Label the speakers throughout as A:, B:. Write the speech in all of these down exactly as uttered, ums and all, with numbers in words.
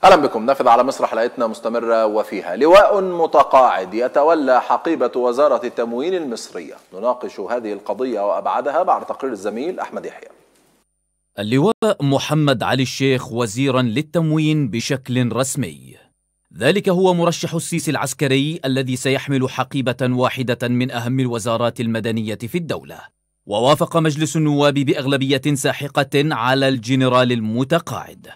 A: أهلا بكم. نافذ على مصر حلقتنا مستمرة وفيها لواء متقاعد يتولى حقيبة وزارة التموين المصرية. نناقش هذه القضية وأبعادها بعد تقرير الزميل أحمد يحيى.
B: اللواء محمد علي الشيخ وزيرا للتموين بشكل رسمي. ذلك هو مرشح السيسي العسكري الذي سيحمل حقيبة واحدة من أهم الوزارات المدنية في الدولة. ووافق مجلس النواب بأغلبية ساحقة على الجنرال المتقاعد،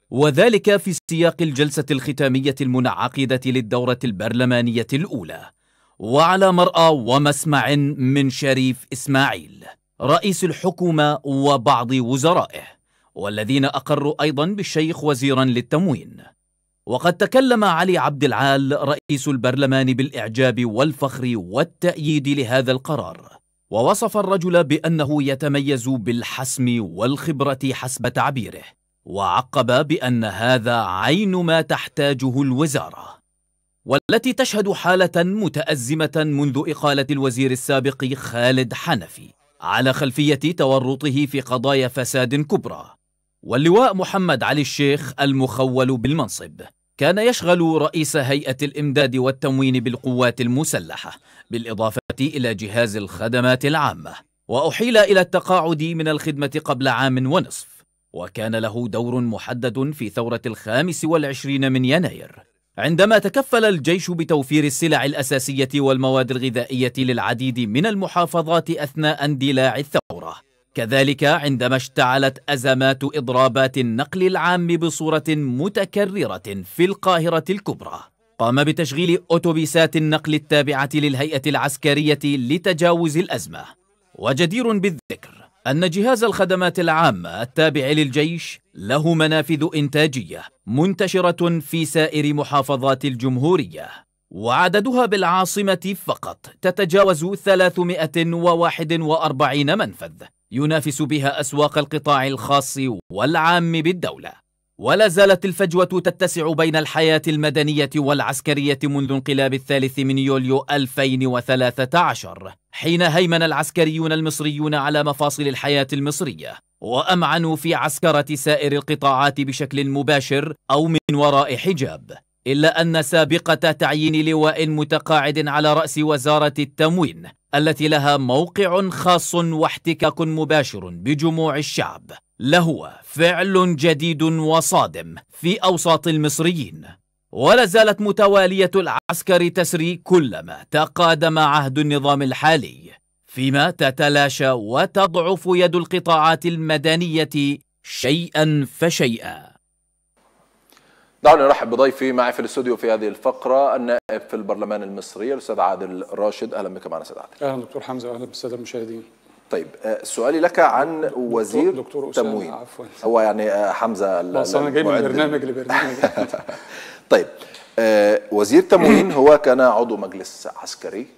B: وذلك في سياق الجلسة الختامية المنعقدة للدورة البرلمانية الأولى، وعلى مرأى ومسمع من شريف إسماعيل رئيس الحكومة وبعض وزرائه، والذين أقروا أيضا بالشيخ وزيرا للتموين. وقد تكلم علي عبد العال رئيس البرلمان بالإعجاب والفخر والتأييد لهذا القرار، ووصف الرجل بأنه يتميز بالحسم والخبرة حسب تعبيره، وعقب بأن هذا عين ما تحتاجه الوزارة، والتي تشهد حالة متأزمة منذ إقالة الوزير السابق خالد حنفي على خلفية تورطه في قضايا فساد كبرى. واللواء محمد علي الشيخ المخول بالمنصب كان يشغل رئيس هيئة الإمداد والتموين بالقوات المسلحة، بالإضافة إلى جهاز الخدمات العامة، وأحيل إلى التقاعد من الخدمة قبل عام ونصف، وكان له دور محدد في ثورة الخامس والعشرين من يناير، عندما تكفل الجيش بتوفير السلع الأساسية والمواد الغذائية للعديد من المحافظات أثناء اندلاع الثورة. كذلك عندما اشتعلت أزمات إضرابات النقل العام بصورة متكررة في القاهرة الكبرى، قام بتشغيل أوتوبيسات النقل التابعة للهيئة العسكرية لتجاوز الأزمة. وجدير بالذكر أن جهاز الخدمات العامة التابع للجيش له منافذ إنتاجية منتشرة في سائر محافظات الجمهورية، وعددها بالعاصمة فقط تتجاوز ثلاثمائة وواحد وأربعين منفذ، ينافس بها أسواق القطاع الخاص والعام بالدولة. ولا زالت الفجوة تتسع بين الحياة المدنية والعسكرية منذ انقلاب الثالث من يوليو ألفين وثلاثة عشر، حين هيمن العسكريون المصريون على مفاصل الحياة المصرية، وأمعنوا في عسكرة سائر القطاعات بشكل مباشر أو من وراء حجاب، إلا أن سابقة تعيين لواء متقاعد على رأس وزارة التموين التي لها موقع خاص واحتكاك مباشر بجموع الشعب لهو فعل جديد وصادم في أوساط المصريين. ولا زالت متوالية العسكر تسري كلما تقادم عهد النظام الحالي، فيما تتلاشى وتضعف يد القطاعات المدنية شيئا فشيئا.
A: دعوني نرحب بضيفي معي في الاستوديو في هذه الفقرة، النائب في البرلمان المصري الأستاذ عادل راشد. أهلا بك معنا أستاذ عادل.
C: أهلا دكتور حمزة وأهلا بالسادة المشاهدين.
A: طيب سؤالي لك عن وزير
C: دكتور
A: تموين.
C: عفوا.
A: هو يعني حمزة
C: أنا جاي من برنامج لبرنامج.
A: طيب وزير تموين هو كان عضو مجلس عسكري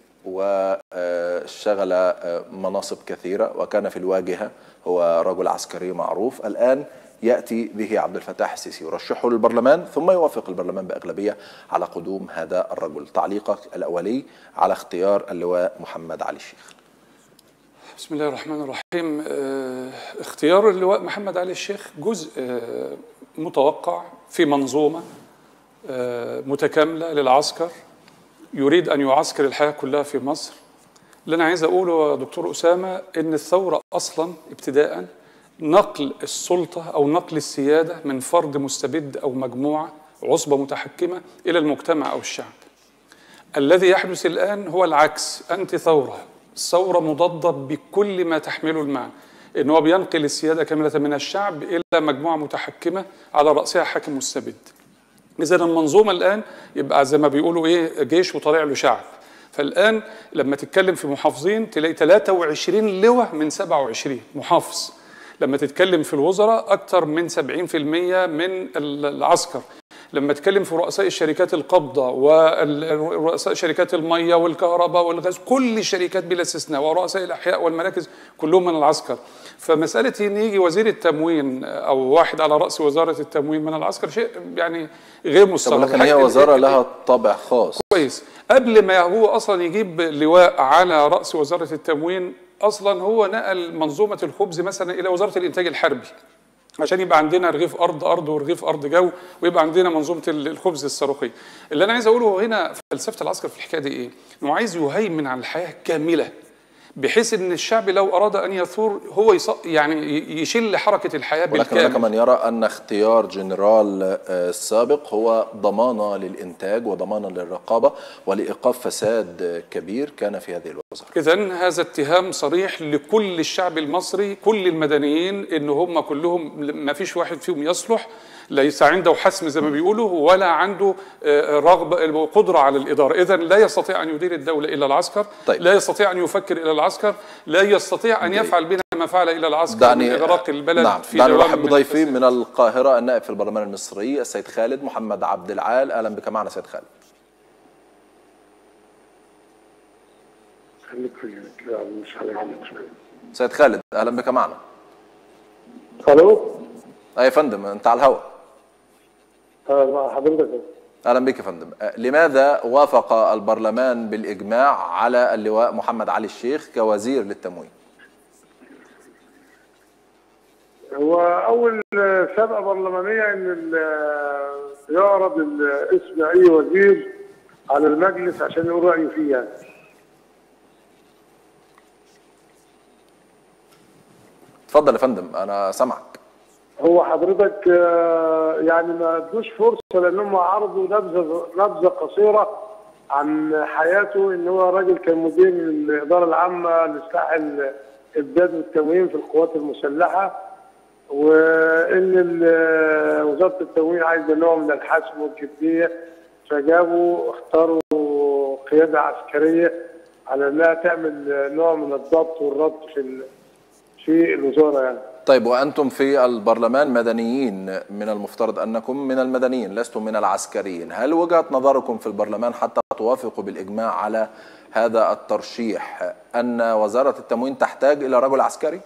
A: واشتغل مناصب كثيرة وكان في الواجهة، هو رجل عسكري معروف. الآن يأتي به عبد الفتاح السيسي يرشحه للبرلمان، ثم يوافق البرلمان بأغلبية على قدوم هذا الرجل. تعليقك الأولي على اختيار اللواء محمد علي الشيخ؟
C: بسم الله الرحمن الرحيم. اختيار اللواء محمد علي الشيخ جزء متوقع في منظومة متكاملة للعسكر يريد أن يعسكر الحياة كلها في مصر. اللي أنا عايز أقوله يا دكتور أسامة إن الثورة أصلا ابتداء نقل السلطة أو نقل السيادة من فرد مستبد أو مجموعة عصبة متحكمة إلى المجتمع أو الشعب. الذي يحدث الآن هو العكس، أنتي ثورة، الثورة مضادة بكل ما تحمله المعنى، إن هو بينقل السيادة كاملة من الشعب إلى مجموعة متحكمة على رأسها حاكم مستبد. إذا المنظومة الآن يبقى زي ما بيقولوا إيه، جيش وطالع له شعب. فالآن لما تتكلم في محافظين تلاقي ثلاثة وعشرين لواء من سبعة وعشرين محافظ. لما تتكلم في الوزراء أكثر من سبعين بالمئة من العسكر. لما تتكلم في رؤساء الشركات القابضة ورؤساء شركات المية والكهرباء والغاز، كل الشركات بلا استثناء، ورؤساء الأحياء والمراكز كلهم من العسكر. فمسألة إن يجي وزير التموين أو واحد على رأس وزارة التموين من العسكر شيء يعني غير مستغرب.
A: لكن هي وزارة لها طابع خاص.
C: كويس. قبل ما هو أصلا يجيب لواء على رأس وزارة التموين، أصلا هو نقل منظومة الخبز مثلا إلى وزارة الإنتاج الحربي، عشان يبقى عندنا رغيف ارض ارض ورغيف ارض جو، ويبقى عندنا منظومه الخبز الصاروخي. اللي انا عايز اقوله هنا فلسفه العسكر في الحكايه دي ايه؟ انه عايز يهيمن على الحياه كامله، بحيث ان الشعب لو اراد ان يثور هو يعني يشل حركه الحياه بالكامل.
A: ولكن هناك من يرى ان اختيار جنرال السابق هو ضمانه للانتاج وضمانه للرقابه ولايقاف فساد كبير كان في هذه الوزاره.
C: اذن هذا اتهام صريح لكل الشعب المصري، كل المدنيين، ان هم كلهم ما فيش واحد فيهم يصلح، ليس عنده حسم زي ما بيقولوا ولا عنده رغبه وقدره على الاداره. اذا لا يستطيع ان يدير الدوله الا العسكر. طيب. لا يستطيع ان يفكر الا العسكر، لا يستطيع ان يفعل بنا ما فعل الا العسكر
A: دعني
C: من اغراق البلد.
A: نعم. في دعني ارحب بضيفي من القاهره النائب في البرلمان المصري السيد خالد محمد عبد العال. اهلا بك معنا سيد خالد. سيد خالد اهلا بك معنا.
D: الو.
A: اي يا فندم انت على الهواء.
D: مع حضرتك.
A: اهلا بك يا فندم. لماذا وافق البرلمان بالاجماع على اللواء محمد علي الشيخ كوزير للتموين؟
D: هو اول سابقه برلمانيه ان يعرض اسم اي وزير على المجلس عشان يقول رايه فيه يعني.
A: اتفضل يا فندم انا سامعك.
D: هو حضرتك يعني ما ادوش فرصه لانهم عرضوا نبذه نبذه قصيره عن حياته، ان هو راجل كان مدير الاداره العامه لاصلاح الابداد والتموين في القوات المسلحه، وان وزاره التموين عايزه نوع من الحسم والجديه، فجابوا اختاروا قياده عسكريه على انها تعمل نوع من الضبط والربط في في الوزاره يعني.
A: طيب وأنتم في البرلمان مدنيين، من المفترض أنكم من المدنيين لستم من العسكريين، هل وجهة نظركم في البرلمان حتى توافقوا بالإجماع على هذا الترشيح أن وزارة التموين تحتاج إلى رجل عسكري؟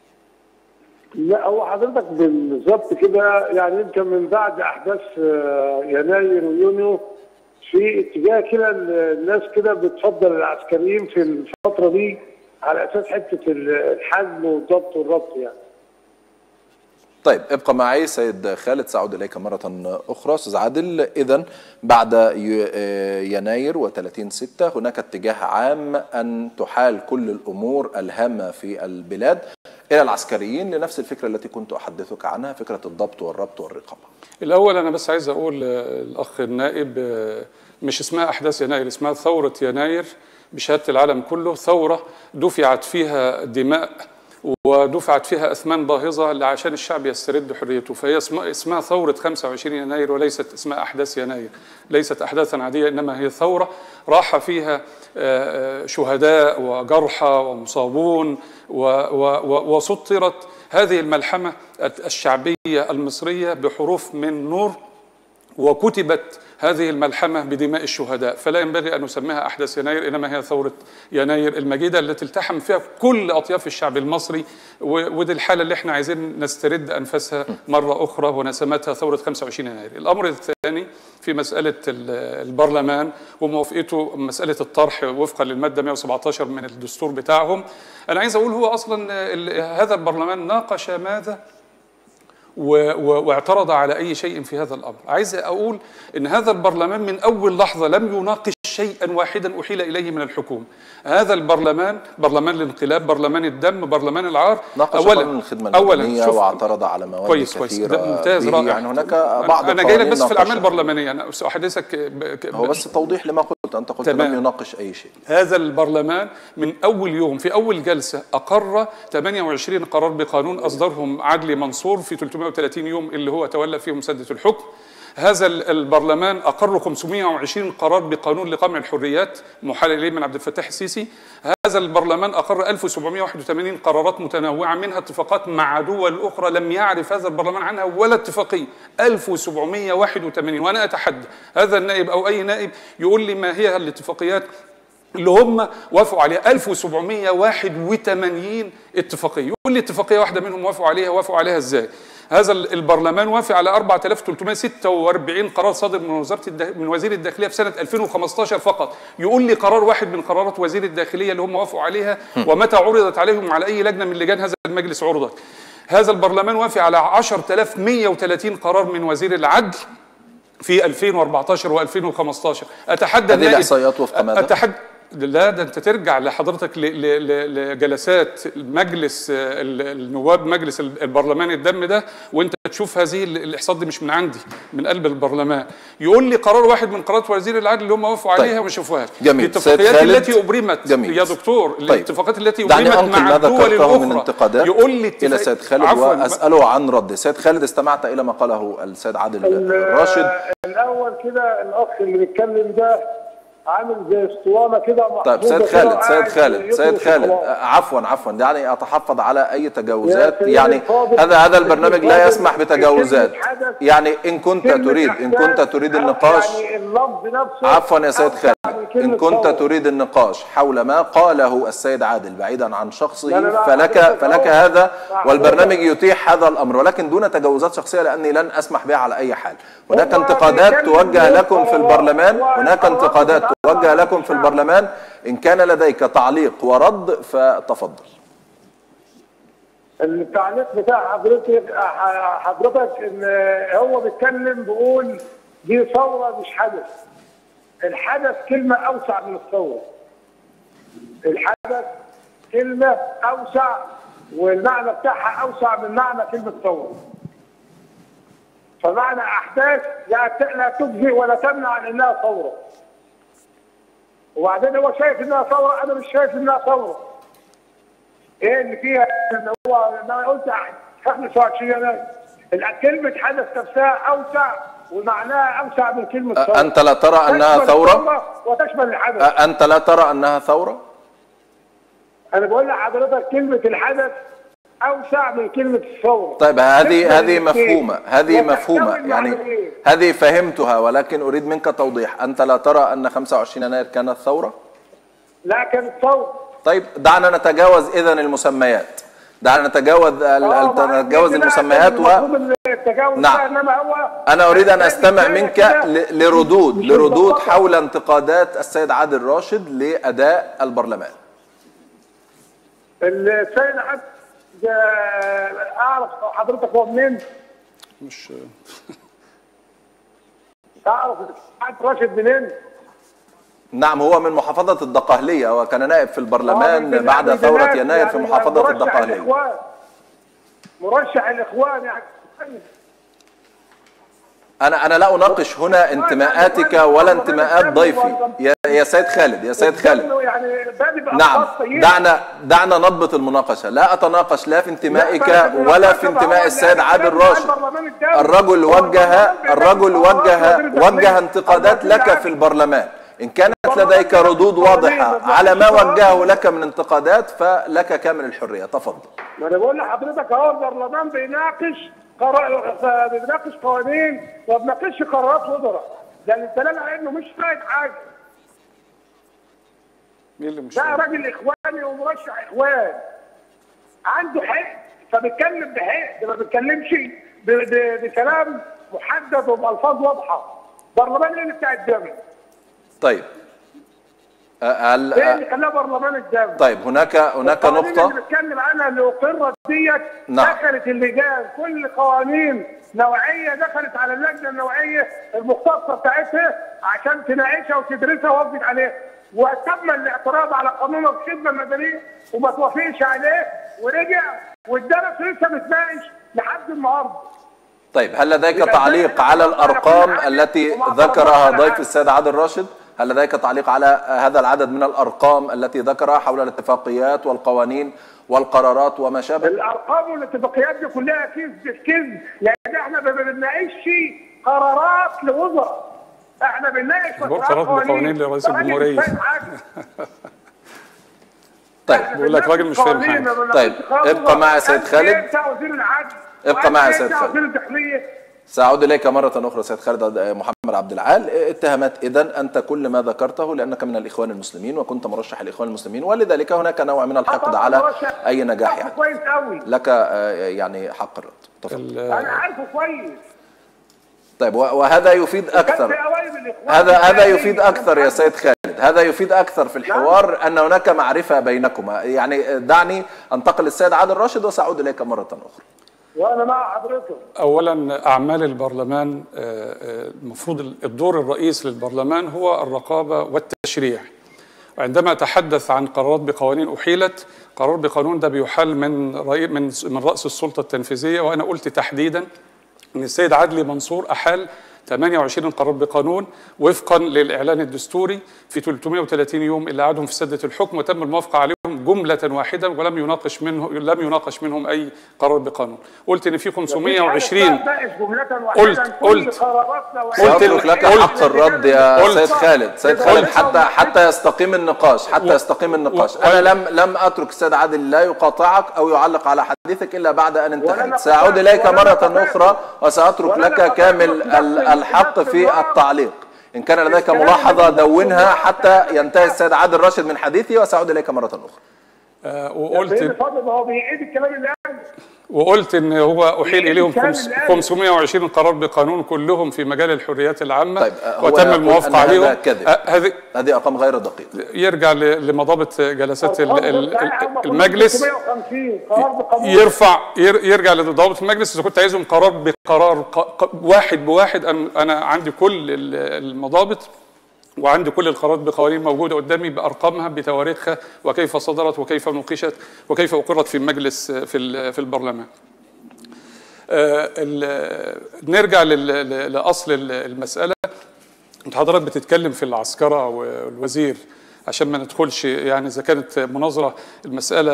D: لا هو حضرتك بالظبط كده يعني يمكن من بعد أحداث يناير ويونيو في اتجاه كده الناس كده بتفضل العسكريين في الفترة دي على أساس حتة الحزم والضبط والربط يعني.
A: طيب ابقى معي سيد خالد، سأعود إليك مرة أخرى. أستاذ عادل، إذن بعد يناير وثلاثين ستة هناك اتجاه عام أن تحال كل الأمور الهامة في البلاد إلى العسكريين لنفس الفكرة التي كنت أحدثك عنها، فكرة الضبط والربط والرقابة.
C: الأول أنا بس عايز أقول الأخ النائب مش اسمها أحداث يناير، اسمها ثورة يناير بشهادة العالم كله، ثورة دفعت فيها دماء ودفعت فيها أثمان باهظة عشان الشعب يسترد حريته، فهي اسمها ثورة خمسة وعشرين يناير وليست اسمها أحداث يناير، ليست أحداثا عادية إنما هي ثورة راح فيها شهداء وجرحى ومصابون وسطرت هذه الملحمة الشعبية المصرية بحروف من نور، وكتبت هذه الملحمة بدماء الشهداء، فلا ينبغي أن نسميها أحداث يناير إنما هي ثورة يناير المجيدة التي التحم فيها كل أطياف الشعب المصري، ودي الحالة اللي احنا عايزين نسترد أنفاسها مرة أخرى ونسمتها ثورة خمسة وعشرين يناير. الأمر الثاني في مسألة البرلمان وموافقته مسألة الطرح وفقا للمادة مئة وسبعة عشر من الدستور بتاعهم، أنا عايز أقول هو أصلا هذا البرلمان ناقش ماذا واعترض على أي شيء في هذا الأمر. عايز أقول إن هذا البرلمان من أول لحظة لم يناقش شيئا واحدا أحيل إليه من الحكومة. هذا البرلمان برلمان الانقلاب، برلمان الدم، برلمان العار.
A: ناقش قانون الخدمة المدنية واعترض على مواد
C: كويس
A: كثيرة.
C: كويس ممتاز رائع.
A: يعني هناك بعض
C: أنا جاي لك بس في الأعمال البرلمانية، أنا سأحدثك ب...
A: هو بس توضيح لما قلت، أنت قلت تمام. لم يناقش أي شيء.
C: هذا البرلمان من أول يوم في أول جلسة أقر ثمانية وعشرين قرار بقانون أصدرهم عدلي منصور في ثلاثمئة وثلاثين يوم اللي هو تولى فيهم سدة الحكم. هذا البرلمان أقر خمسمئة وعشرين قرار بقانون لقمع الحريات محال إليه من عبد الفتاح السيسي. هذا البرلمان أقر ألف وسبعمئة وواحد وثمانين قرارات متنوعة منها اتفاقات مع دول أخرى لم يعرف هذا البرلمان عنها ولا اتفاقية، ألف وسبعمئة وواحد وثمانين. وأنا أتحدى هذا النائب أو أي نائب يقول لي ما هي الاتفاقيات اللي هم وافقوا عليها. ألف وسبعمئة وواحد وثمانين اتفاقية، يقول لي اتفاقية واحدة منهم وافقوا عليها، وافقوا عليها ازاي؟ هذا البرلمان وافق على أربعة آلاف وثلاثمئة وستة وأربعين قرار صادر من وزارة الداخل من وزير الداخلية في سنة ألفين وخمسة عشر فقط. يقول لي قرار واحد من قرارات وزير الداخلية اللي هم وافقوا عليها ومتى عرضت عليهم على أي لجنة من لجان هذا المجلس عرضت. هذا البرلمان وافق على عشرة آلاف ومئة وثلاثين قرار من وزير العدل في ألفين وأربعتاشر وألفين وخمستاشر. اتحدى
A: هذه الاحصائيات وفق ماذا؟
C: اتحدى لا ده انت ترجع لحضرتك لجلسات مجلس النواب، مجلس البرلمان الدم ده، وانت تشوف هذه الاحصاءات دي مش من عندي، من قلب البرلمان. يقول لي قرار واحد من قرارات وزير العدل اللي هم وافقوا عليها وما شافوهاش.
A: جميل.
C: الاتفاقيات التي ابرمت
A: جميل.
C: يا دكتور،
A: طيب.
C: الاتفاقات التي ابرمت مع الدول الاخرى.
A: يقول لي الى سيد خالد واساله عن رد. سيد خالد، استمعت الى ما قاله السيد عادل الراشد.
D: الاول كده الاخ اللي بيتكلم ده عامل زي اسطوانه كده.
A: طيب سيد خالد سيد خالد سيد خالد عفوا عفوا يعني اتحفظ على اي تجاوزات. يعني هذا هذا البرنامج لا يسمح بتجاوزات. يعني ان كنت تريد ان كنت تريد النقاش، عفوا يا سيد خالد، ان كنت تريد النقاش حول ما قاله السيد عادل بعيدا عن شخصه فلك فلك هذا، والبرنامج يتيح هذا الامر، ولكن دون تجاوزات شخصيه لاني لن اسمح بها على اي حال. هناك انتقادات توجه لكم في البرلمان، هناك انتقادات توجه لكم في البرلمان. إن كان لديك تعليق ورد فتفضل.
D: التعليق بتاع حضرتك حضرتك ان هو بيتكلم بيقول دي ثوره مش حدث. الحدث كلمه اوسع من الثوره. الحدث كلمه اوسع والمعنى بتاعها اوسع من معنى كلمه ثوره. فمعنى احداث لا تجزي ولا تمنع عن انها ثوره. وبعدين هو شايف انها ثوره، انا مش شايف انها ثوره. ايه اللي فيها ان هو انا قلت خمسة وعشرين يناير كلمه حدث نفسها اوسع ومعناها اوسع من كلمه ثوره.
A: انت لا ترى انها ثوره
D: وتشمل الحدث.
A: انت لا ترى انها ثوره؟
D: انا بقول لحضرتك كلمه الحدث اوسع من كلمه الثوره.
A: طيب هذه هذه مفهومه، هذه مفهومه يعني هذه فهمتها، ولكن اريد منك توضيح. انت لا ترى ان خمسة وعشرين يناير كانت ثوره؟
D: لا كانت ثوره.
A: طيب دعنا نتجاوز اذا المسميات، دعنا نتجاوز نتجاوز المسميات و نعم. انا اريد ان استمع منك لردود لردود حول انتقادات السيد عادل راشد لاداء البرلمان.
D: السيد عادل اعرف حضرتك هو منين؟
C: مش
D: تعرف عادل راشد منين؟
A: نعم هو من محافظة الدقهلية وكان نائب في البرلمان بعد ثورة يناير في محافظة الدقهلية.
D: مرشح الإخوان يعني.
A: أنا أنا لا أناقش هنا انتماءاتك ولا انتماءات ضيفي يا يا سيد خالد يا سيد خالد. نعم دعنا دعنا نضبط المناقشة. لا أتناقش لا في انتمائك ولا في انتماء السيد عادل راشد. الرجل وجه الرجل وجه وجه انتقادات لك في البرلمان. إن كانت لديك ردود واضحة على ما وجهه لك من انتقادات فلك كامل الحرية. تفضل.
D: ما أنا بقول لحضرتك أهو البرلمان بيناقش قرار بيناقش قوانين وما بيناقشش قرارات وزراء. ده الدلالة على إنه مش فاهم حاجة.
C: مين اللي مش
D: ده راجل إخواني ومرشح إخوان. عنده حق فبيتكلم بحق، ما بيتكلمش بكلام محدد وبألفاظ واضحة. برلمان إيه اللي بتاع الدم؟
A: طيب
D: هل ايه اللي خلاها برلمان الدم؟
A: طيب هناك هناك نقطة
D: اللي بنتكلم عنها اللي اقرت ديت. نعم. دخلت اللجان كل قوانين نوعية دخلت على اللجنة النوعية المختصة بتاعتها عشان تناقشها وتدرسها ووافقت عليها، وتم الاعتراض على قانون الخدمة المدنية وما توافقش عليه ورجع والدرس لسه بتناقش لحد النهارده.
A: طيب هل لديك تعليق على الأرقام التي ذكرها ضيف السيد عادل راشد؟ هل لديك تعليق على هذا العدد من الأرقام التي ذكرها حول الاتفاقيات والقوانين والقرارات وما شابه؟
D: الأرقام والاتفاقيات دي كلها كذب كذب، لأن احنا ما بنناقشش قرارات لوزراء، احنا بنناقش
C: قرارات وقوانين لرئيس الجمهورية.
A: طيب
C: بقول لك راجل مش فاهم حاجة.
A: طيب ابقى معي يا سيد خالد. ابقى معي يا سيد خالد. سأعود إليك مرة أخرى سيد خالد محمد عبد العال. اتهامات إذن أنت كل ما ذكرته لأنك من الإخوان المسلمين وكنت مرشح الإخوان المسلمين، ولذلك هناك نوع من الحقد على أي نجاح يعني. لك يعني حق الرد. تفضل.
D: أنا عارفه كويس.
A: طيب وهذا يفيد أكثر. هذا هذا يفيد أكثر يا سيد خالد. هذا يفيد أكثر في الحوار أن هناك معرفة بينكما. يعني دعني أنتقل للسيد عادل راشد وسأعود إليك مرة أخرى.
D: وأنا مع حضرتك.
C: أولا أعمال البرلمان المفروض الدور الرئيس للبرلمان هو الرقابة والتشريع. عندما أتحدث عن قرارات بقوانين أحيلت، قرار بقانون ده بيحال من من من رأس السلطة التنفيذية، وأنا قلت تحديدا أن السيد عدلي منصور أحال ثمانية وعشرين قرار بقانون وفقا للإعلان الدستوري في ثلاثمائة وثلاثين يوم اللي قعدهم في سدة الحكم، وتم الموافقة عليهم جملة واحدة ولم يناقش منه لم يناقش منهم أي قرار بقانون. قلت إن في خمسمائة وعشرين
D: قلت قلت
A: سأترك لك حق الرد يا سيد خالد. سيد خالد حتى حتى يستقيم النقاش حتى يستقيم النقاش أنا لم لم أترك السيد عادل لا يقاطعك أو يعلق على حديثك إلا بعد أن انتهيت. سأعود إليك مرة أخرى وسأترك لك كامل الحق في التعليق. إن كان لديك ملاحظة دونها حتى ينتهي السيد عادل راشد من حديثي وسأعود إليك مرة أخرى.
C: آه وقلت
D: هو بيعيد الكلام اللي قاله.
C: وقلت ان هو احيل اليهم خمسمائة وعشرين قرار بقانون كلهم في مجال الحريات العامه.
A: طيب
C: وتم الموافقه عليهم.
A: هذه هذه ارقام غير دقيقه.
C: يرجع لمضابط جلسات المجلس يرفع يرجع لضابط المجلس. اذا كنت عايزهم قرار بقرار واحد بواحد، انا عندي كل المضابط وعندي كل القرارات بقوانين موجوده قدامي بارقامها بتواريخها وكيف صدرت وكيف نوقشت وكيف اقرت في المجلس في في البرلمان. نرجع لاصل المساله. انت حضرتك بتتكلم في العسكره والوزير عشان ما ندخلش، يعني اذا كانت مناظره المساله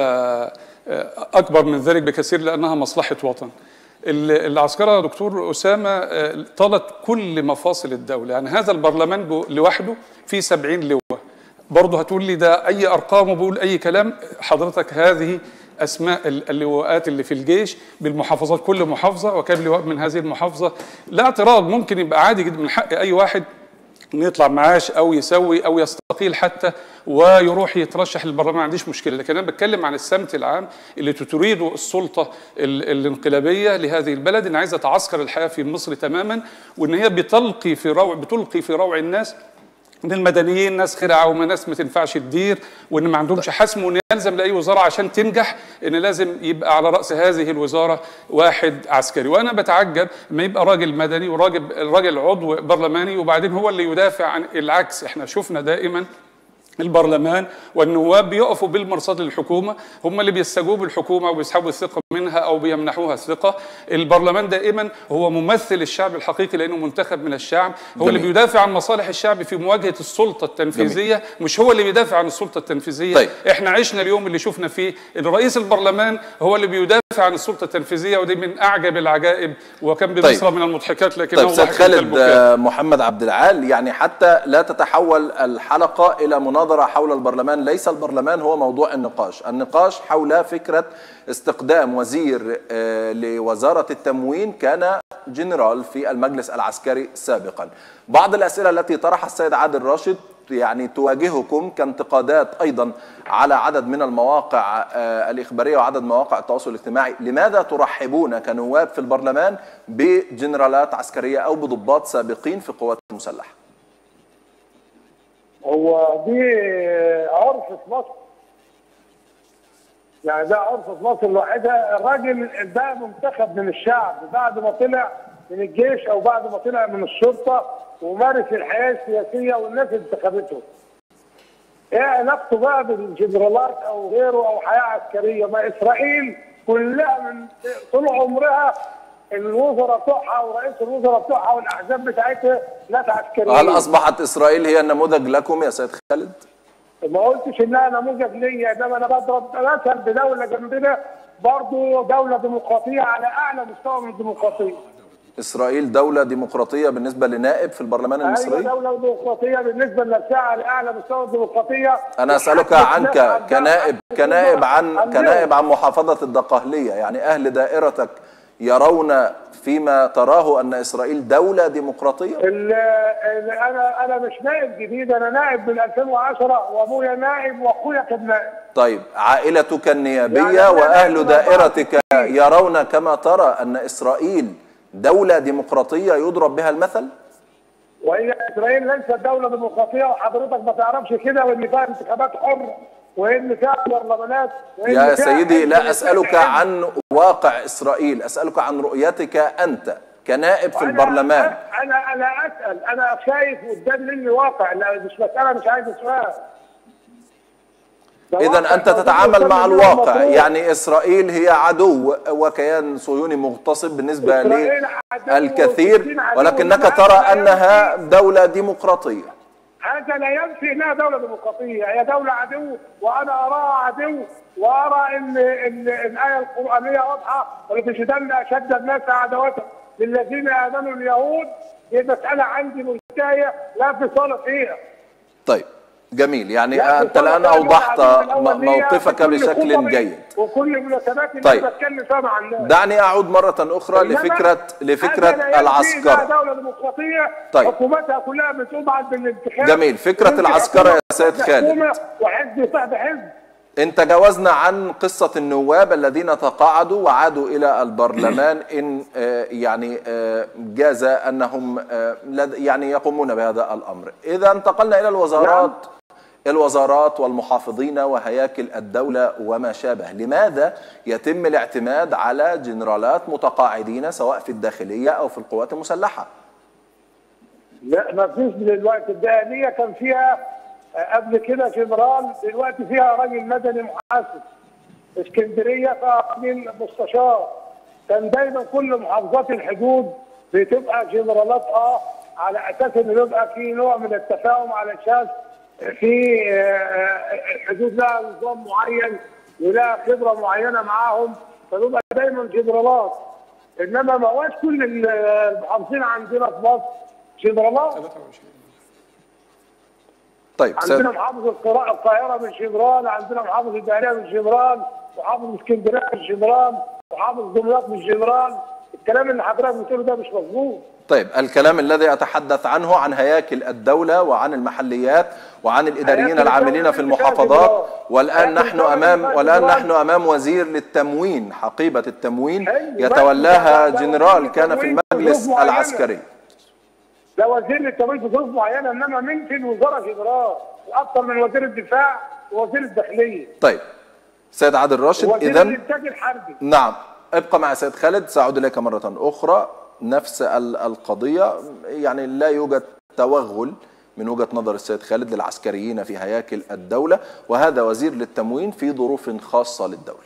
C: اكبر من ذلك بكثير لانها مصلحه وطن. العسكرة يا دكتور أسامة طالت كل مفاصل الدولة، يعني هذا البرلمان لوحده فيه سبعين لواء. برضه هتقول لي ده أي أرقام وبقول أي كلام. حضرتك هذه أسماء اللواءات اللي في الجيش بالمحافظات، كل محافظة وكام لواء من هذه المحافظة. لا اعتراض، ممكن يبقى عادي جدا من حق أي واحد إنه يطلع معاش أو يسوي أو يستقيل حتى ويروح يترشح للبرلمان، ما عنديش مشكله. لكن انا بتكلم عن السمت العام اللي تريده السلطه الانقلابيه لهذه البلد، ان عايزه تعسكر الحياه في مصر تماما، وان هي بتلقي في روع بتلقي في روع الناس ان المدنيين ناس خرعه وناس ما تنفعش تدير، وان ما عندهمش حسم، وان يلزم لاي وزاره عشان تنجح ان لازم يبقى على راس هذه الوزاره واحد عسكري. وانا بتعجب لما يبقى راجل مدني وراجل راجل عضو برلماني وبعدين هو اللي يدافع عن العكس. احنا شفنا دائما البرلمان والنواب بيقفوا بالمرصاد للحكومه، هم اللي بيستجوبوا الحكومه وبيسحبوا الثقه منها او بيمنحوها الثقه. البرلمان دائما هو ممثل الشعب الحقيقي لانه منتخب من الشعب، هو جميل. اللي بيدافع عن مصالح الشعب في مواجهه السلطه التنفيذيه، جميل. مش هو اللي بيدافع عن السلطه التنفيذيه. طيب. احنا عشنا اليوم اللي شفنا فيه ان رئيس البرلمان هو اللي بيدافع عن السلطه التنفيذيه، ودي من اعجب العجائب وكان بمصر طيب. من المضحكات. لكن
A: طيب سيد خالد محمد عبد العال، يعني حتى لا تتحول الحلقه الى مناظره حول البرلمان، ليس البرلمان هو موضوع النقاش، النقاش حول فكره استقدام وزير لوزاره التموين كان جنرال في المجلس العسكري سابقا. بعض الاسئله التي طرحها السيد عادل راشد يعني تواجهكم كانتقادات أيضا على عدد من المواقع الإخبارية وعدد مواقع التواصل الاجتماعي. لماذا ترحبون كنواب في البرلمان بجنرالات عسكرية أو بضباط سابقين في القوات المسلحة؟
D: هو دي عرف في مصر، يعني ده عرف في مصر لوحدها. الراجل ده منتخب من الشعب بعد ما طلع من الجيش أو بعد ما طلع من الشرطة ومارس الحياه السياسيه والناس انتخبته. ايه علاقته بقى بالجنرالات او غيره او حياه عسكريه؟ ما اسرائيل كلها من طول عمرها الوزراء بتوعها ورئيس الوزراء بتوعها والاحزاب بتاعتها ناس عسكريه.
A: هل اصبحت اسرائيل هي النموذج لكم يا سيد خالد؟
D: ما قلتش انها نموذج ليا، انما انا بضرب مثل بدوله جنبنا برضه دوله ديمقراطيه على اعلى مستوى من الديمقراطيه.
A: إسرائيل دولة ديمقراطية بالنسبة لنائب في البرلمان المصري؟
D: أيوة دولة ديمقراطية بالنسبة لنفسها على أعلى مستوى الديمقراطية.
A: أنا أسألك عنك كنائب كنائب عن كنائب عن محافظة الدقهلية، يعني أهل دائرتك يرون فيما تراه أن إسرائيل دولة ديمقراطية؟
D: أنا أنا مش نائب جديد، أنا نائب من ألفين وعشرة وأبويا نائب وأخويا كان نائب.
A: طيب عائلتك النيابية يعني وأهل دائرتك يرون كما ترى أن إسرائيل دولة ديمقراطية يضرب بها المثل؟
D: وهي اسرائيل ليست دوله ديمقراطيه، وحضرتك ما تعرفش كده، وان فيها انتخابات حره، وان فيها برلمانات،
A: يا سيدي لا اسالك عن واقع اسرائيل، اسالك عن رؤيتك انت كنائب في البرلمان.
D: انا انا اسال، انا شايف قدام مني واقع، لا مش مساله، مش عايز سؤال.
A: إذا أنت تتعامل مع الواقع، يعني إسرائيل هي عدو وكيان صهيوني مغتصب بالنسبة للكثير، ولكنك ترى أنها دولة ديمقراطية.
D: هذا لا ينفي أنها دولة ديمقراطية، هي دولة عدو، وأنا أراها عدو، وأرى أن أن الآية القرآنية واضحة: ولتجدن أشد الناس عداوة للذين آمنوا اليهود. هي مسألة عندي منتهية لا فصال فيها.
A: طيب جميل، يعني أنت الآن أوضحت موقفك بشكل جيد.
D: وكل مناسبات اللي
A: طيب.
D: بتكلم فيها مع الناس.
A: دعني أعود مرة أخرى لفكرة لفكرة العسكرة.
D: دولة ديمقراطية،
A: طيب.
D: حكومتها كلها بتقوم بالانتخاب.
A: جميل، فكرة العسكرة يا سيد خالد.
D: وحزب صاحب حزب.
A: إن تجاوزنا عن قصة النواب الذين تقاعدوا وعادوا إلى البرلمان، إن يعني جاز أنهم يعني يقومون بهذا الأمر. إذا انتقلنا إلى الوزارات، الوزارات والمحافظين وهياكل الدولة وما شابه، لماذا يتم الاعتماد على جنرالات متقاعدين سواء في الداخلية أو في القوات المسلحة؟
D: لا ما فيش دلوقتي. الدهلية كان فيها قبل كده جنرال، دلوقتي فيها راجل مدني محاسب. اسكندرية فيها راجل مستشار. كان دايما كل محافظات الحدود بتبقى جنرالات اه على اساس ان يبقى في نوع من التفاهم، على اساس في الحدود لها نظام معين ولها خبره معينه معاهم، فبيبقى دايما جنرالات. انما ما هواش كل المحافظين عندنا في مصر جنرالات.
A: طيب
D: عندنا محافظ القاهره مش جنرال، عندنا محافظ الدهليه مش جنرال، محافظ اسكندريه مش جنرال، محافظ دمياط مش جنرال. الكلام اللي حضرتك بتقوله ده مش مظبوط.
A: طيب الكلام الذي أتحدث عنه عن هياكل الدولة وعن المحليات وعن الإداريين العاملين في المحافظات، والآن نحن أمام والآن نحن أمام وزير للتموين، حقيبة التموين يتولاها جنرال كان في المجلس العسكري.
D: ده وزير للتموين في ظروف معينة، إنما من في الوزارة جنرال أكثر من وزير الدفاع ووزير الداخلية.
A: طيب سيد عادل راشد، إذا
D: الإنتاج الحربي.
A: نعم ابقى مع سيد خالد، سأعود إليك مرة أخرى. نفس القضية، يعني لا يوجد توغل من وجهة نظر السيد خالد للعسكريين في هياكل الدولة، وهذا وزير للتموين في ظروف خاصة للدولة.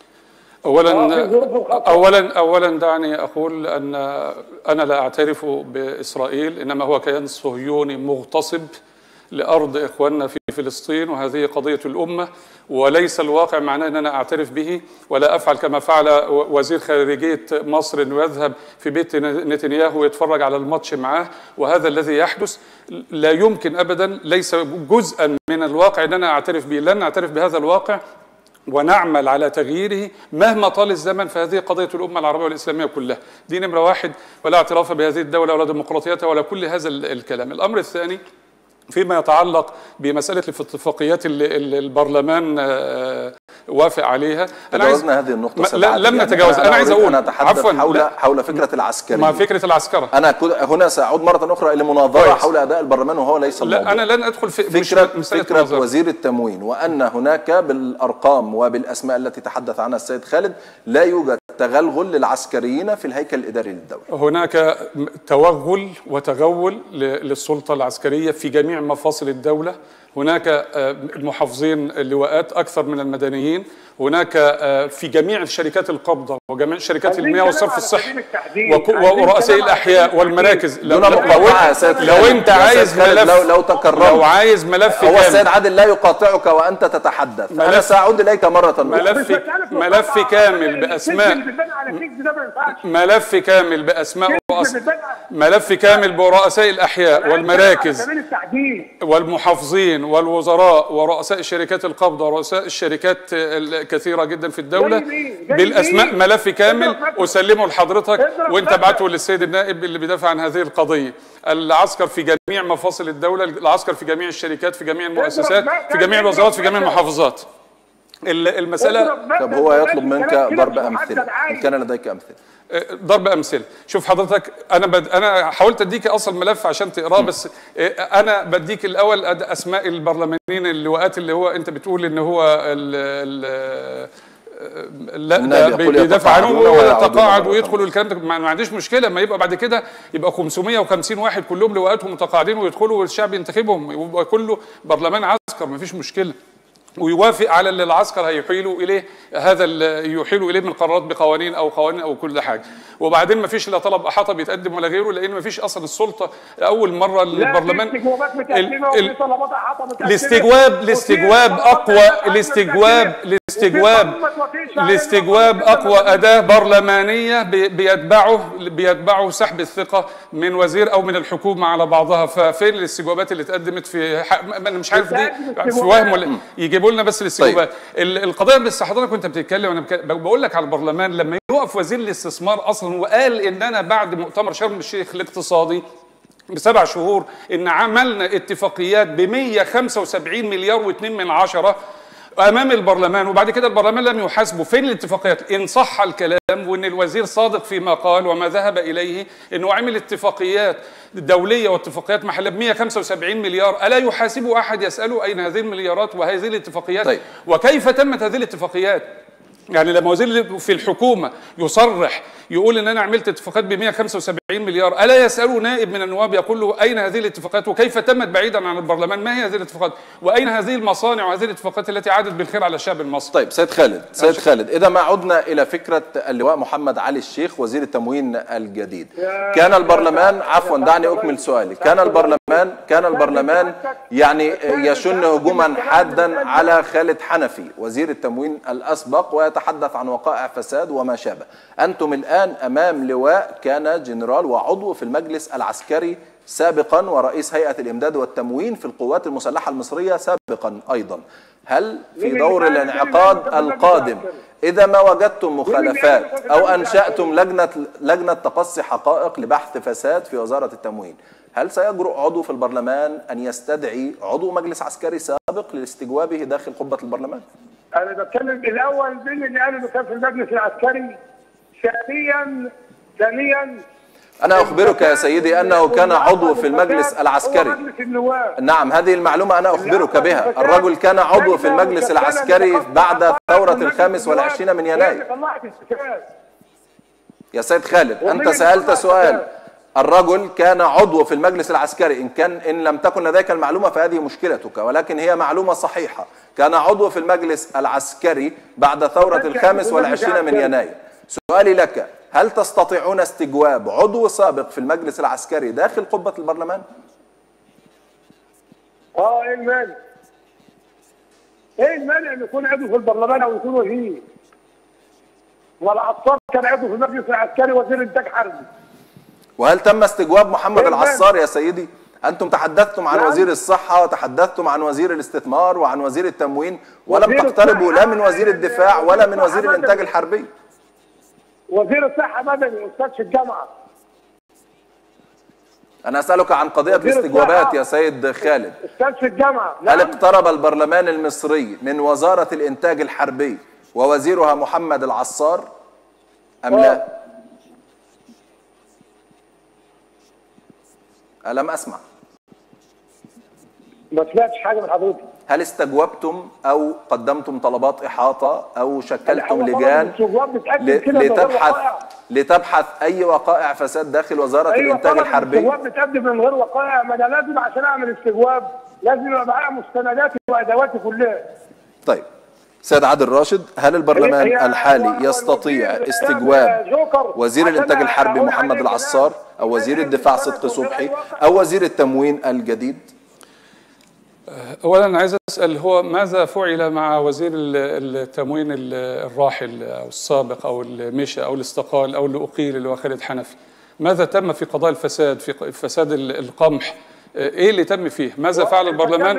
C: أولا أولا أولا دعني أقول أن أنا لا أعترف بإسرائيل، إنما هو كيان صهيوني مغتصب لأرض إخواننا في فلسطين، وهذه قضية الأمة، وليس الواقع معناه أن أنا أعترف به ولا أفعل كما فعل وزير خارجية مصر، أنه يذهب في بيت نتنياهو ويتفرج على الماتش معاه، وهذا الذي يحدث لا يمكن أبدا، ليس جزءا من الواقع أن أنا أعترف به. لن أعترف بهذا الواقع ونعمل على تغييره مهما طال الزمن، فهذه قضية الأمة العربية والإسلامية كلها. دي نمرة واحد، ولا اعتراف بهذه الدولة ولا ديمقراطيتها ولا كل هذا الكلام. الأمر الثاني فيما يتعلق بمسألة الاتفاقيات اللي البرلمان وافق عليها،
A: تجاوزنا هذه النقطة.
C: لا لم نتجاوز. أنا, أنا عايز أقول
A: عفوا حول حول فكرة العسكرية.
C: ما فكرة العسكرة.
A: أنا هنا سأعود مرة أخرى إلى مناظرة حول أداء البرلمان، وهو ليس
C: لا
A: الموضوع.
C: أنا لن أدخل في
A: فكرة فكرة وزير التموين، وأن هناك بالأرقام وبالأسماء التي تحدث عنها السيد خالد لا يوجد تغلغل للعسكريين في الهيكل الإداري للدولة.
C: هناك توغل وتغول للسلطة العسكرية في جميع مفاصل الدولة. هناك محافظين اللواءات أكثر من المدنيين. هناك في جميع شركات القبضة وجميع شركات المياه والصرف الصحي ورؤساء الأحياء والمراكز. لو, لو, لو أنت عايز ملف
A: لو, لو تكررت
C: لو عايز ملف
A: هو السيد عادل لا يقاطعك وأنت تتحدث، أنا سأعود إليك مرة أخرى.
C: ملف ملف كامل بأسماء ملف كامل بأسماء ملف كامل برؤساء الأحياء والمراكز والمحافظين والوزراء ورؤساء شركات القبضة ورؤساء الشركات كثيرة جدا في الدولة بالأسماء، ملف كامل أسلمه لحضرتك وانت ابعته للسيد النائب اللي بيدافع عن هذه القضية. العسكر في جميع مفاصل الدولة، العسكر في جميع الشركات، في جميع المؤسسات، في جميع الوزارات، في جميع المحافظات. المساله.
A: طب هو يطلب منك ضرب امثله ان كان لديك امثله.
C: ضرب امثله. شوف حضرتك، انا بد... انا حاولت اديك اصل ملف عشان تقراه، بس انا بديك الاول اسماء البرلمانيين اللواءات اللي هو انت بتقول ان هو ال... ال... لا بيدافع عنه ويتقاعد ويدخل والكلام ده، ما عنديش مشكله. ما يبقى بعد كده يبقى خمسمائة وخمسين واحد كلهم لواءاتهم متقاعدين ويدخلوا والشعب ينتخبهم، يبقى كله برلمان عسكر، ما فيش مشكله. ويوافق على اللي العسكر هيحيلوا اليه، هذا اللي يحيلوا اليه من قرارات بقوانين او قوانين او كل حاجه. وبعدين ما فيش لا طلب احاطه بيتقدم ولا غيره، لان ما فيش اصلا السلطه. اول مره البرلمان الاستجواب الاستجواب اقوى الاستجواب الاستجواب الاستجواب اقوى اداه برلمانيه بيتبعه بيتبعه سحب الثقه من وزير او من الحكومه على بعضها. ففين الاستجوابات اللي اتقدمت في انا مش عارف دي في وهم ولا يجيبوا لنا بس الاستجوابات. طيب. القضيه بس حضرتك كنت بتتكلم، انا بقول لك على البرلمان لما يقف وزير الاستثمار اصلا وقال ان انا بعد مؤتمر شرم الشيخ الاقتصادي بسبع شهور ان عملنا اتفاقيات ب مئة وخمسة وسبعين مليار واثنين من عشرة امام البرلمان، وبعد كده البرلمان لم يحاسبه. فين الاتفاقيات؟ ان صح الكلام وان الوزير صادق فيما قال وما ذهب اليه انه عمل اتفاقيات دوليه واتفاقيات محليه ب مئة وخمسة وسبعين مليار، الا يحاسبه احد يساله اين هذه المليارات وهذه الاتفاقيات؟ طيب. وكيف تمت هذه الاتفاقيات؟ يعني لما وزير في الحكومه يصرح يقول ان انا عملت اتفاقات ب مئة وخمسة وسبعين مليار، الا يساله نائب من النواب يقول له اين هذه الاتفاقات وكيف تمت بعيدا عن البرلمان؟ ما هي هذه الاتفاقات؟ واين هذه المصانع وهذه الاتفاقات التي عادت بالخير على الشعب المصري؟
A: طيب سيد خالد، سيد خالد، اذا ما عدنا الى فكره اللواء محمد علي الشيخ وزير التموين الجديد، كان البرلمان عفوا دعني اكمل سؤالي، كان البرلمان كان البرلمان يعني يشن هجوما حادا على خالد حنفي وزير التموين الاسبق ويتحدث عن وقائع فساد وما شابه. انتم الان امام لواء كان جنرال وعضو في المجلس العسكري سابقا ورئيس هيئة الإمداد والتموين في القوات المسلحة المصرية سابقا أيضا. هل في دور الانعقاد القادم إذا ما وجدتم مخالفات أو أنشأتم لجنة لجنة تقصي حقائق لبحث فساد في وزارة التموين، هل سيجرؤ عضو في البرلمان أن يستدعي عضو مجلس عسكري سابق لاستجوابه داخل قبة البرلمان؟
D: أنا بتكلم الأول بين اللي قال إنه كان في المجلس العسكري. ثانيا ثانيا
A: أنا أخبرك يا سيدي أنه كان عضو في المجلس العسكري. نعم، هذه المعلومة أنا أخبرك بها. الرجل كان عضو في المجلس العسكري بعد ثورة الخامس والعشرين من يناير. يا سيد خالد، أنت سألت سؤال. الرجل كان عضو في المجلس العسكري، إن كان إن لم تكن لديك المعلومة فهذه مشكلتك، ولكن هي معلومة صحيحة. كان عضو في المجلس العسكري بعد ثورة الخامس والعشرين من يناير. سؤالي لك، هل تستطيعون استجواب عضو سابق في المجلس العسكري داخل قبة البرلمان؟
D: اه ايه المانع؟ ايه المانع ان يكون عضو في البرلمان او يكون وزير؟ والعصار كان عضو في المجلس العسكري وزير انتاج حربي.
A: وهل تم استجواب محمد إيه العصار يا سيدي؟ أنتم تحدثتم عن وزير الصحة وتحدثتم عن وزير الاستثمار وعن وزير التموين، ولم تقتربوا لا من وزير الدفاع ولا من وزير الإنتاج الحربي.
D: وزير الصحة مدني أستاذ في الجامعة.
A: أنا أسألك عن قضية الاستجوابات يا سيد خالد.
D: أستاذ في الجامعة.
A: هل اقترب البرلمان المصري من وزارة الإنتاج الحربي ووزيرها محمد العصار أم لا؟ ألم أسمع؟
D: ما سمعتش حاجة من حضرتك.
A: هل استجوبتم أو قدمتم طلبات إحاطة أو شكلتم لجان لتبحث لتبحث أي وقائع فساد داخل وزارة أيوة الإنتاج الحربي؟
D: الاستجواب بتقدم من غير وقائع، ما أنا لازم عشان أعمل استجواب لازم يبقى معايا مستنداتي وأدواتي كلها.
A: طيب سيد عادل راشد، هل البرلمان الحالي يستطيع استجواب وزير الإنتاج الحربي محمد العصار أو وزير الدفاع صدقي صبحي أو وزير التموين الجديد؟
C: أولا عايز أسأل، هو ماذا فعل مع وزير التموين الراحل أو السابق أو المشى أو الاستقال أو اللي أقيل اللي هو خالد حنفي؟ ماذا تم في قضاء الفساد، في فساد القمح؟ إيه اللي تم فيه؟ ماذا فعل البرلمان؟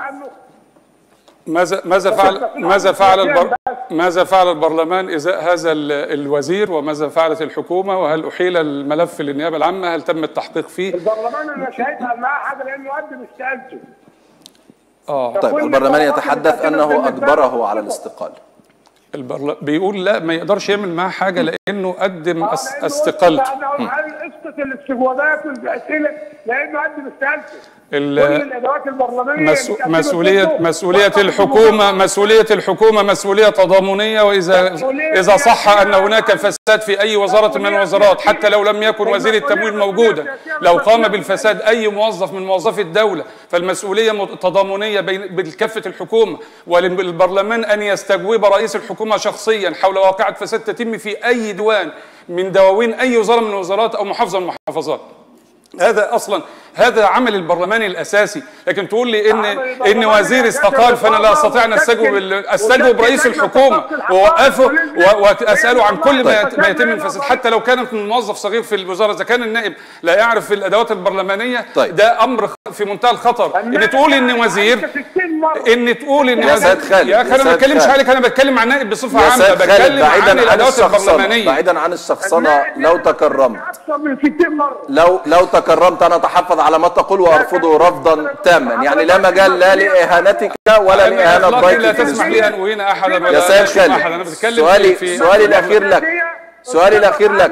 C: ماذا ماذا فعل ماذا فعل البر ماذا فعل البرلمان ازاء هذا الوزير، وماذا فعلت الحكومه؟ وهل احيل الملف للنيابه العامه؟ هل تم التحقيق فيه؟
D: البرلمان انا مش هيسال معاه حاجه لانه قدم استقالته.
C: اه
A: طيب البرلمان يتحدث أنه أجبره على الاستقالة.
C: البرل... بيقول لا ما يقدرش يعمل معاه حاجه لانه قدم أس... استقالته.
D: قصه الاستجوابات والاسئله لانه قدم استقالته.
C: ال...
D: كل الادوات البرلمانيه
C: مسو... مسؤوليه مسؤوليه الحكومه مسؤوليه الحكومه مسؤوليه تضامنيه، واذا اذا صح ان هناك فساد في اي وزاره من الوزارات حتى لو لم يكن وزير التموين موجودا، لو قام بالفساد اي موظف من موظفي الدوله فالمسؤوليه تضامنيه بين بكافه الحكومه، وللبرلمان ان يستجوب رئيس الحكومه شخصيا حول واقعه فساد تتم في اي ديوان من دواوين اي وزاره من الوزارات او محافظه من المحافظات. هذا اصلا هذا عمل البرلماني الاساسي. لكن تقول لي ان ان وزير استقال فانا لا استطيع ان استجوب استجوب رئيس الحكومه واوقفه واساله عن كل ما يتم من فساد حتى لو كانت من موظف صغير في الوزاره. اذا كان النائب لا يعرف الادوات البرلمانيه
A: طيب.
C: ده امر في منتهى الخطر. ان تقول ان وزير ان تقول ان
A: يا سيد خالد
C: يا اخي انا ما بتكلمش عليك، انا بتكلم عن النائب بصفه عامه، بتكلم عن الادوات البرلمانيه.
A: بعيدا عن الشخصنه لو تكرمت لو لو تكرمت انا اتحفظ على ما تقول وارفضه رفضا تاما، يعني لا مجال لا لاهانتك ولا لاهانه ضيفك.
C: لا تسمح لي ان اهين احدا ولا
A: يا سيد خالد
C: انا بتكلم
A: سؤالي
C: في
A: سؤالي الاخير لك سؤالي الاخير لك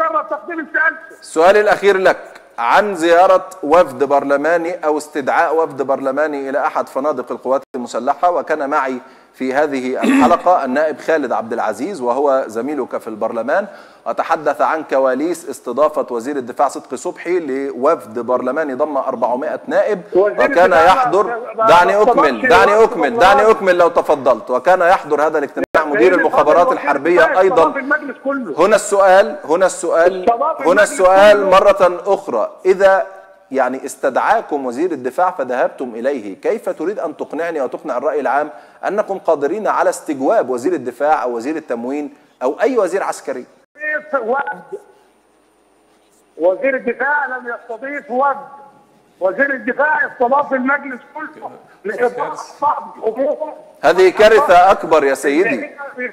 A: سؤالي الاخير لك عن زيارة وفد برلماني أو استدعاء وفد برلماني إلى أحد فنادق القوات المسلحة، وكان معي في هذه الحلقة النائب خالد عبد العزيز وهو زميلك في البرلمان، وتحدث عن كواليس استضافة وزير الدفاع صدقي صبحي لوفد برلماني ضم أربعمائة نائب، وكان يحضر دعني أكمل دعني أكمل دعني أكمل لو تفضلت وكان يحضر هذا الاجتماع مدير المخابرات الحربية أيضا. هنا السؤال هنا السؤال هنا السؤال مرة أخرى، إذا يعني استدعاكم وزير الدفاع فذهبتم إليه، كيف تريد أن تقنعني وتقنع الرأي العام أنكم قادرين على استجواب وزير الدفاع أو وزير التموين أو أي وزير عسكري؟
D: وزير الدفاع لم يستضيف وفد، وزير الدفاع استضاف المجلس كله لإيضاح بعض الأمور.
A: هذه كارثة أكبر يا سيدي،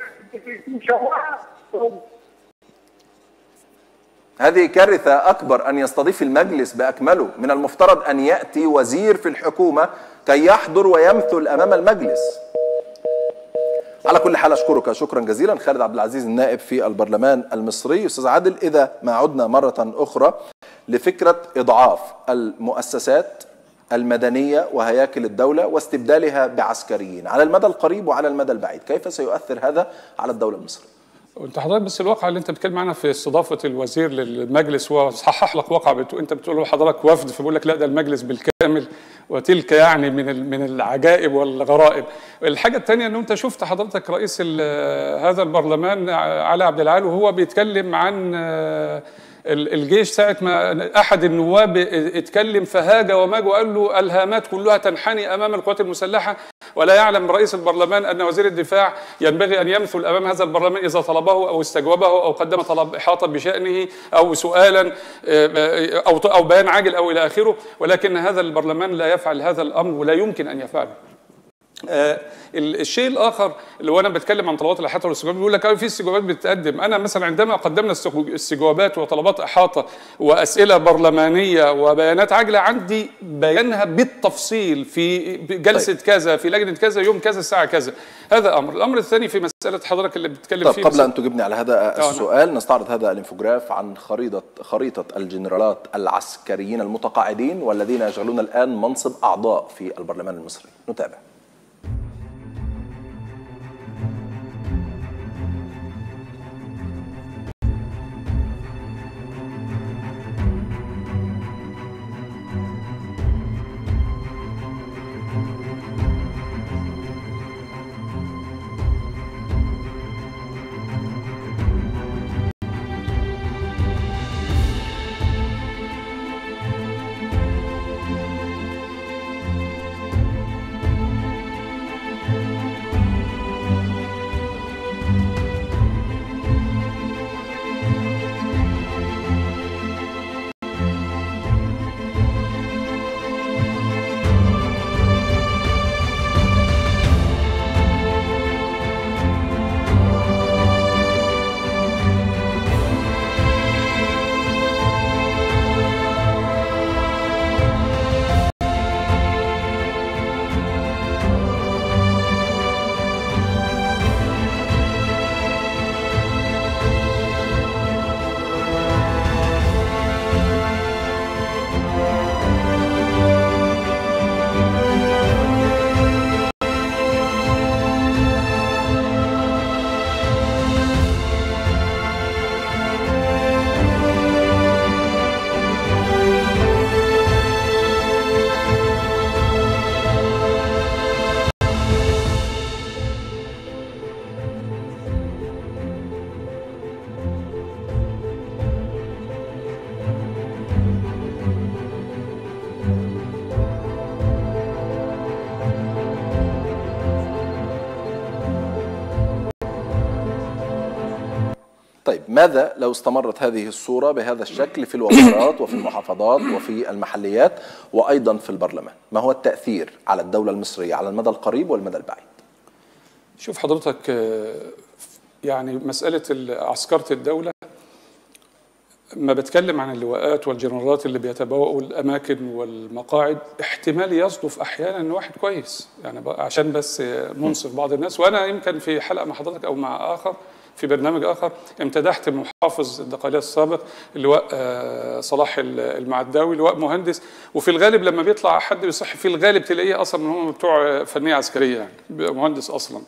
A: هذه كارثة أكبر أن يستضيف المجلس بأكمله. من المفترض أن يأتي وزير في الحكومة كي يحضر ويمثل أمام المجلس. على كل حال أشكرك شكرا جزيلا خالد عبد العزيز النائب في البرلمان المصري. أستاذ عادل، إذا ما عدنا مرة أخرى لفكرة إضعاف المؤسسات المدنية وهياكل الدولة واستبدالها بعسكريين على المدى القريب وعلى المدى البعيد، كيف سيؤثر هذا على الدولة المصرية؟
C: انت حضرتك بس الواقع اللي انت بتتكلم عنها في استضافه الوزير للمجلس هو صحح لك واقع بتو... انت بتقول له حضرتك وفد فبيقول لك لا ده المجلس بالكامل، وتلك يعني من من العجائب والغرائب. الحاجه الثانيه انه انت شفت حضرتك رئيس هذا البرلمان علي عبد العال وهو بيتكلم عن الجيش ساعه ما احد النواب اتكلم فهاج وماج وقال له الهامات كلها تنحني امام القوات المسلحه، ولا يعلم رئيس البرلمان أن وزير الدفاع ينبغي أن يمثل أمام هذا البرلمان إذا طلبه أو استجوبه أو قدم طلب إحاطة بشأنه أو سؤالا أو أو بيان عاجل أو إلى آخره، ولكن هذا البرلمان لا يفعل هذا الأمر ولا يمكن أن يفعله. آه الشيء الاخر اللي وانا بتكلم عن طلبات الاحاطه والاستجوابات بيقول لك في استجوابات بتتقدم. انا مثلا عندما قدمنا استجوابات وطلبات احاطه واسئله برلمانيه وبيانات عاجله عندي بيانها بالتفصيل في جلسه طيب. كذا في لجنه كذا يوم كذا الساعه كذا. هذا امر. الامر الثاني في مساله حضرتك اللي بتتكلم
A: طيب
C: فيه
A: قبل ان تجيبني على هذا السؤال نستعرض هذا الانفوجراف عن خريطه خريطه الجنرالات العسكريين المتقاعدين والذين يشغلون الان منصب اعضاء في البرلمان المصري. نتابع. ماذا لو استمرت هذه الصورة بهذا الشكل في الوزارات وفي المحافظات وفي المحليات وأيضا في البرلمان؟ ما هو التأثير على الدولة المصرية على المدى القريب والمدى البعيد؟
C: شوف حضرتك، يعني مسألة عسكرة الدولة، ما بتكلم عن اللواءات والجنرالات اللي بيتبوأوا الأماكن والمقاعد، احتمال يصدف أحيانا إن واحد كويس، يعني عشان بس ننصف بعض الناس. وأنا يمكن في حلقة مع حضرتك أو مع آخر في برنامج آخر امتدحت محافظ الدقهلية السابق اللواء صلاح المعداوي، لواء مهندس، وفي الغالب لما بيطلع حد بيصح في الغالب تلاقيه أصلا من هم بتوع فنية عسكرية، يعني مهندس أصلا.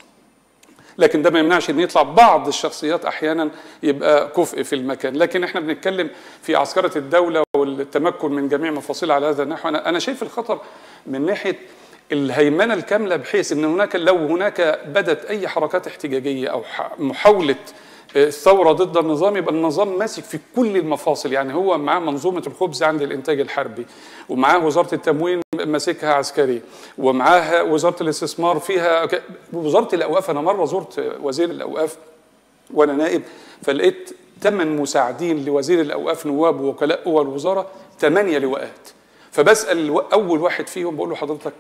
C: لكن ده ما يمنعش ان يطلع بعض الشخصيات احيانا يبقى كفء في المكان. لكن احنا بنتكلم في عسكرة الدولة والتمكن من جميع مفاصيل على هذا النحو. انا انا شايف الخطر من ناحية الهيمنة الكاملة، بحيث ان هناك لو هناك بدت اي حركات احتجاجية او محاولة الثورة ضد النظام، يبقى النظام ماسك في كل المفاصل. يعني هو معاه منظومة الخبز عند الإنتاج الحربي، ومعاه وزارة التموين ماسكها عسكري، ومعاها وزارة الاستثمار فيها وزارة الأوقاف. أنا مرة زرت وزير الأوقاف وأنا نائب، فلقيت ثمان مساعدين لوزير الأوقاف، نواب ووكلاء قوى الوزارة، ثمانية لواءات. فبسأل أول واحد فيهم بقول له حضرتك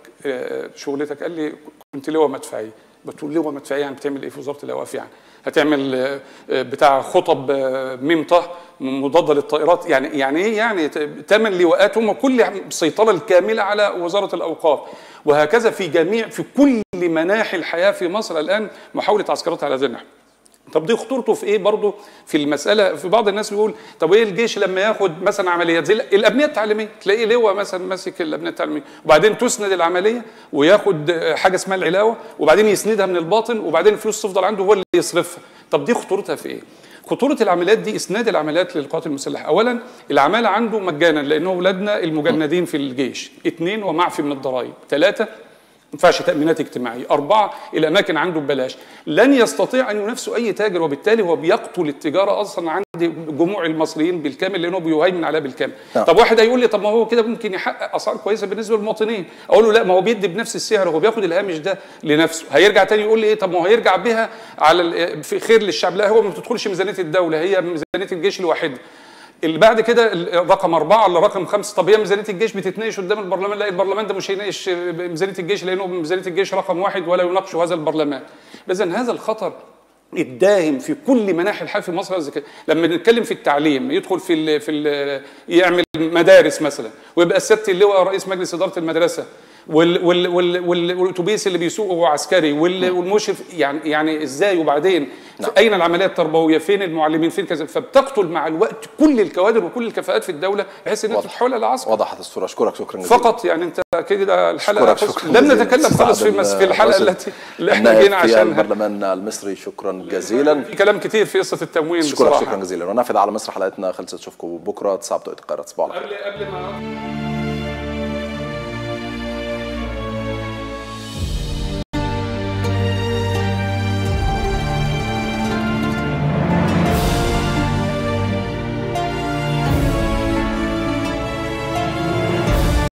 C: شغلتك؟ قال لي كنت لواء مدفعية. بتقول لواء مدفعية يعني بتعمل إيه في وزارة الأوقاف؟ يعني هتعمل بتاع خطب ميم طه مضادة للطائرات؟ يعني يعني ايه؟ يعني ثمان لواءات هم كل السيطرة الكاملة على وزارة الأوقاف. وهكذا في جميع في كل مناحي الحياة في مصر الآن محاولة عسكرتها على هذا النحو. طب دي خطورته في ايه برضه في المساله؟ في بعض الناس بيقول طب ايه الجيش لما ياخد مثلا عمليات زي الابنيه التعليميه، تلاقي لواء مثلا ماسك الابنيه التعليميه، وبعدين تسند العمليه وياخد حاجه اسمها العلاوه، وبعدين يسندها من الباطن، وبعدين الفلوس تفضل عنده هو اللي يصرفها. طب دي خطورتها في ايه؟ خطوره العمليات دي اسناد العمليات للقوات المسلحه. اولا العماله عنده مجانا لانه اولادنا المجندين في الجيش. اثنين ومعفي من الضرائب. ثلاثه ما ينفعش تأمينات اجتماعية. أربعة الأماكن عنده ببلاش. لن يستطيع أن ينافسه أي تاجر، وبالتالي هو بيقتل التجارة أصلا عند جموع المصريين بالكامل لأنه بيهيمن عليها بالكامل. نعم. طب واحد هيقول لي طب ما هو كده ممكن يحقق أسعار كويسة بالنسبة للمواطنين. أقول له لا، ما هو بيدي بنفس السعر، هو بياخد الهامش ده لنفسه. هيرجع تاني يقول لي إيه؟ طب ما هو هيرجع بها على في خير للشعب. لا، هو ما بتدخلش ميزانية الدولة، هي ميزانية الجيش لوحدها. اللي بعد كده رقم أربعة ولا رقم خمسة، طب هي ميزانية الجيش بتتناقش قدام البرلمان. لا، البرلمان ده مش هيناقش ميزانية الجيش لأنه ميزانية الجيش رقم واحد ولا يناقش هذا البرلمان. إذن هذا الخطر الداهم في كل مناحي الحياة في مصر. لما نتكلم في التعليم، يدخل في ال في ال يعمل مدارس مثلا، ويبقى سيادة اللواء رئيس مجلس إدارة المدرسة، وال وال وال والاتوبيس اللي بيسوقه هو عسكري، والمشرف. يعني يعني ازاي؟ وبعدين نعم. اين العمليه التربويه؟ فين المعلمين؟ فين كذا؟ فبتقتل مع الوقت كل الكوادر وكل الكفاءات في الدوله بحيث ان انت تحولها لعسكر.
A: وضحت الصوره. اشكرك شكرا جزيلا.
C: فقط يعني انت كده الحلقه لم نتكلم خالص في في الحلقه التي اللي احنا جينا عشانها.
A: البرلمان المصري شكرا جزيلا.
C: في كلام كتير في قصه التموين
A: بصراحه. شكرا جزيلا. ونافذ على مصر حلقتنا خلصت. اشوفكم بكره تسعة بتوقيت القاهره. تصبحوا على خير.
C: قبل قبل ما